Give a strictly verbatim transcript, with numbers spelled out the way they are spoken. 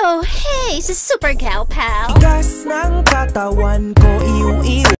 Oh, hey, SuSuper Gal Pals. Tigas ng katawan ko, iu-iu.